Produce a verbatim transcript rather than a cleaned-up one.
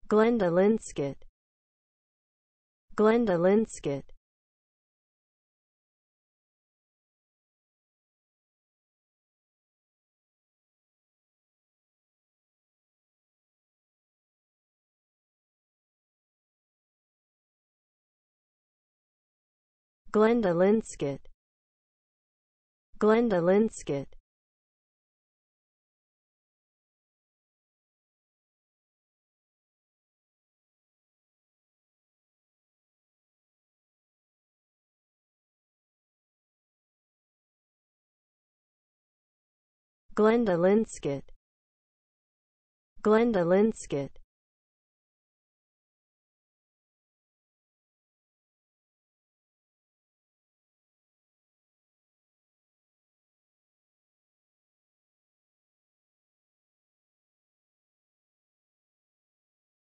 Glenda Linscott, Glenda Linscott, Glenda Linscott, Glenda Linscott, Glenda Linscott, Glenda Linscott.